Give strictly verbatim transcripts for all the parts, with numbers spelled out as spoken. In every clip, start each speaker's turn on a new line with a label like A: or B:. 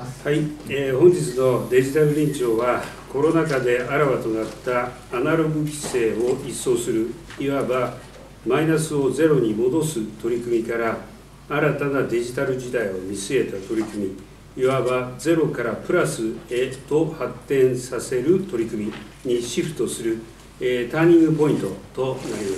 A: ます。
B: はい、えー、本日のデジタル臨調は、コロナ禍であらわとなったアナログ規制を一掃する、いわばマイナスをゼロに戻す取り組みから、新たなデジタル時代を見据えた取り組み、いわばゼロからプラスへと発展させる取り組みにシフトする、えー、ターニングポイントとなります。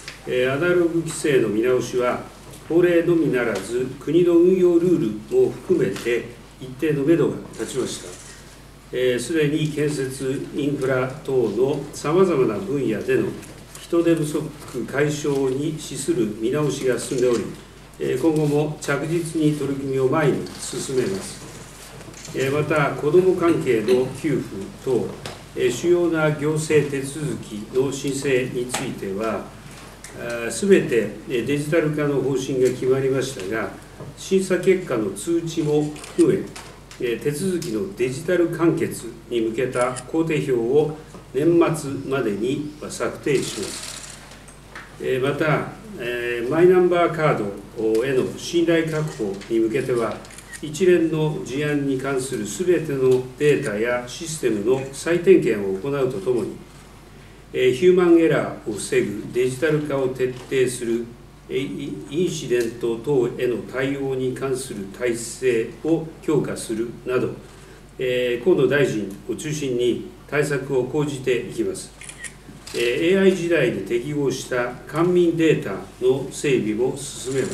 B: えー、アナログ規制の見直しは、法令のみならず、国の運用ルールも含めて、一定のめどが立ちました。す、えー、で、に建設、インフラ等のさまざまな分野での人手不足解消に資する見直しが進んでおり、えー、今後も着実に取り組みを前に進めます。えー、また、子ども関係の給付等、えー、主要な行政手続きの申請については、すべてデジタル化の方針が決まりましたが、審査結果の通知も含め、手続きのデジタル完結に向けた工程表を年末までに策定します。また、マイナンバーカードへの信頼確保に向けては、一連の事案に関するすべてのデータやシステムの再点検を行うとともに、ヒューマンエラーを防ぐデジタル化を徹底するインシデント等への対応に関する体制を強化するなど、河野大臣を中心に対策を講じていきます。エーアイ 時代に適合した官民データの整備も進めます。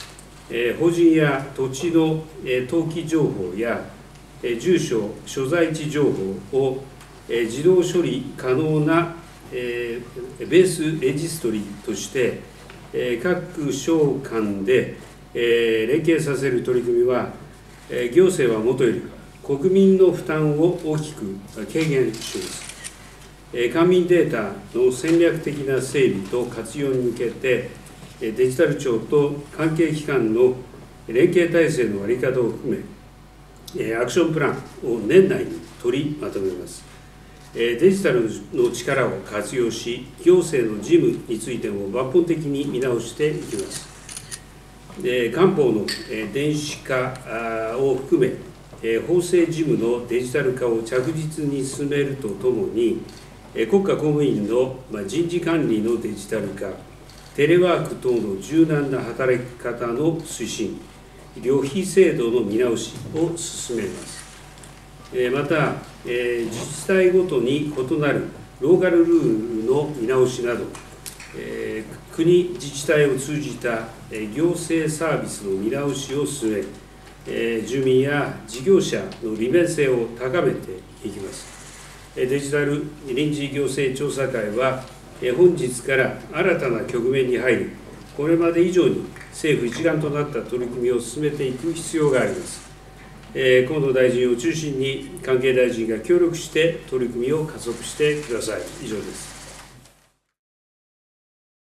B: 法人や土地の登記情報や住所、所在地情報を自動処理可能なベースレジストリーとして、各省間で連携させる取り組みは、行政はもとより、国民の負担を大きく軽減します。官民データの戦略的な整備と活用に向けて、デジタル庁と関係機関の連携体制の在り方を含め、アクションプランを年内に取りまとめます。デジタルの力を活用し、行政の事務についても抜本的に見直していきます。官報の電子化を含め、法制事務のデジタル化を着実に進めるとともに、国家公務員の人事管理のデジタル化、テレワーク等の柔軟な働き方の推進、旅費制度の見直しを進めます。また、自治体ごとに異なるローカルルールの見直しなど、国、自治体を通じた行政サービスの見直しを進め、住民や事業者の利便性を高めていきます。デジタル臨時行政調査会は、本日から新たな局面に入り、これまで以上に政府一丸となった取り組みを進めていく必要があります。河野大臣を中心に関係大臣が協力して取り組みを加速してください。以上です。